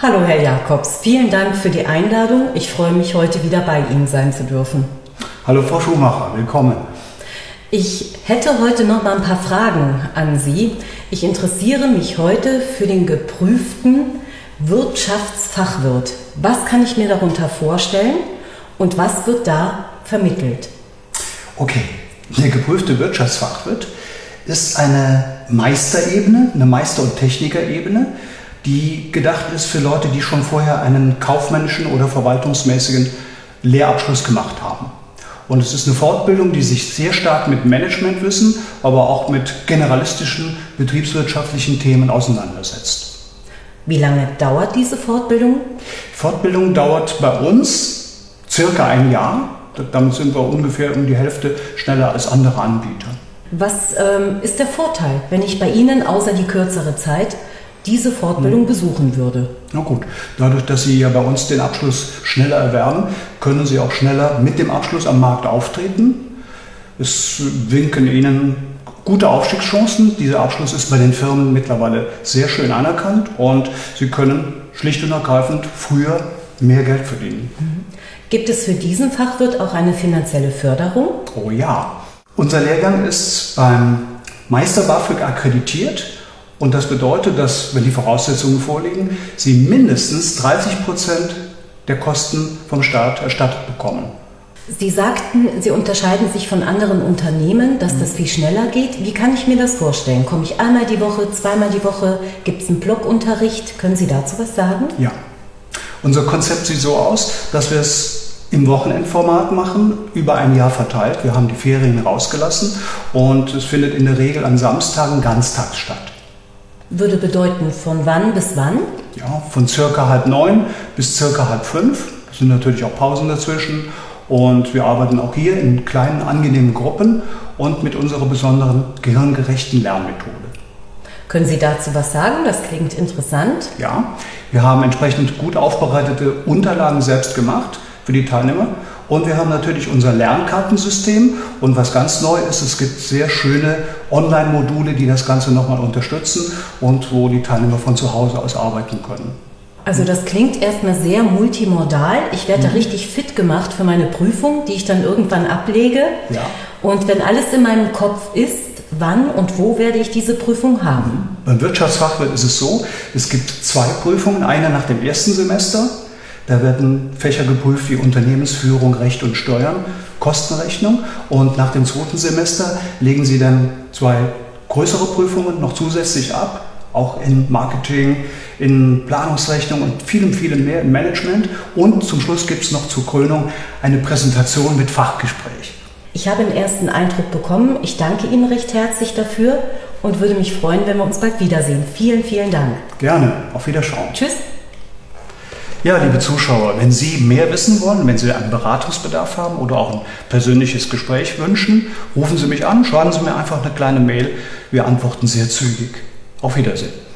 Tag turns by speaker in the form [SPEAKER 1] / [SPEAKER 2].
[SPEAKER 1] Hallo Herr Jacobs, vielen Dank für die Einladung. Ich freue mich, heute wieder bei Ihnen sein zu dürfen.
[SPEAKER 2] Hallo Frau Schumacher, willkommen.
[SPEAKER 1] Ich hätte heute noch mal ein paar Fragen an Sie. Ich interessiere mich heute für den geprüften Wirtschaftsfachwirt. Was kann ich mir darunter vorstellen und was wird da vermittelt?
[SPEAKER 2] Okay, der geprüfte Wirtschaftsfachwirt ist eine Meisterebene, eine Meister- und Technikerebene, die gedacht ist für Leute, die schon vorher einen kaufmännischen oder verwaltungsmäßigen Lehrabschluss gemacht haben. Und es ist eine Fortbildung, die sich sehr stark mit Managementwissen, aber auch mit generalistischen betriebswirtschaftlichen Themen auseinandersetzt.
[SPEAKER 1] Wie lange dauert diese Fortbildung?
[SPEAKER 2] Die Fortbildung dauert bei uns circa ein Jahr. Damit sind wir ungefähr um die Hälfte schneller als andere Anbieter.
[SPEAKER 1] Was ist der Vorteil, wenn ich bei Ihnen außer die kürzere Zeit diese Fortbildung besuchen würde?
[SPEAKER 2] Na gut, dadurch, dass Sie ja bei uns den Abschluss schneller erwerben, können Sie auch schneller mit dem Abschluss am Markt auftreten. Es winken Ihnen gute Aufstiegschancen. Dieser Abschluss ist bei den Firmen mittlerweile sehr schön anerkannt und Sie können schlicht und ergreifend früher mehr Geld verdienen.
[SPEAKER 1] Gibt es für diesen Fachwirt auch eine finanzielle Förderung?
[SPEAKER 2] Oh ja. Unser Lehrgang ist beim Meister BAföG akkreditiert. Und das bedeutet, dass, wenn die Voraussetzungen vorliegen, Sie mindestens 30% der Kosten vom Staat erstattet bekommen.
[SPEAKER 1] Sie sagten, Sie unterscheiden sich von anderen Unternehmen, dass das viel schneller geht. Wie kann ich mir das vorstellen? Komme ich einmal die Woche, zweimal die Woche? Gibt es einen Blockunterricht? Können Sie dazu was sagen?
[SPEAKER 2] Ja. Unser Konzept sieht so aus, dass wir es im Wochenendformat machen, über ein Jahr verteilt. Wir haben die Ferien rausgelassen und es findet in der Regel an Samstagen ganztags statt.
[SPEAKER 1] Würde bedeuten, von wann bis wann?
[SPEAKER 2] Ja, von circa 8:30 bis circa 4:30. Es sind natürlich auch Pausen dazwischen. Und wir arbeiten auch hier in kleinen, angenehmen Gruppen und mit unserer besonderen gehirngerechten Lernmethode.
[SPEAKER 1] Können Sie dazu was sagen? Das klingt interessant.
[SPEAKER 2] Ja, wir haben entsprechend gut aufbereitete Unterlagen selbst gemacht für die Teilnehmer. Und wir haben natürlich unser Lernkartensystem. Und was ganz neu ist, es gibt sehr schöne Online-Module, die das Ganze nochmal unterstützen und wo die Teilnehmer von zu Hause aus arbeiten können.
[SPEAKER 1] Also das klingt erstmal sehr multimodal. Ich werde da richtig fit gemacht für meine Prüfung, die ich dann irgendwann ablege.
[SPEAKER 2] Ja.
[SPEAKER 1] Und wenn alles in meinem Kopf ist, wann und wo werde ich diese Prüfung haben?
[SPEAKER 2] Beim Wirtschaftsfachwirt ist es so, es gibt 2 Prüfungen, eine nach dem ersten Semester. Da werden Fächer geprüft wie Unternehmensführung, Recht und Steuern, Kostenrechnung. Und nach dem 2. Semester legen Sie dann 2 größere Prüfungen noch zusätzlich ab, auch in Marketing, in Planungsrechnung und vielem mehr im Management. Und zum Schluss gibt es noch zur Krönung eine Präsentation mit Fachgespräch.
[SPEAKER 1] Ich habe einen ersten Eindruck bekommen. Ich danke Ihnen recht herzlich dafür und würde mich freuen, wenn wir uns bald wiedersehen. Vielen, vielen Dank.
[SPEAKER 2] Gerne. Auf Wiederschauen.
[SPEAKER 1] Tschüss.
[SPEAKER 2] Ja, liebe Zuschauer, wenn Sie mehr wissen wollen, wenn Sie einen Beratungsbedarf haben oder auch ein persönliches Gespräch wünschen, rufen Sie mich an, schreiben Sie mir einfach eine kleine Mail. Wir antworten sehr zügig. Auf Wiedersehen.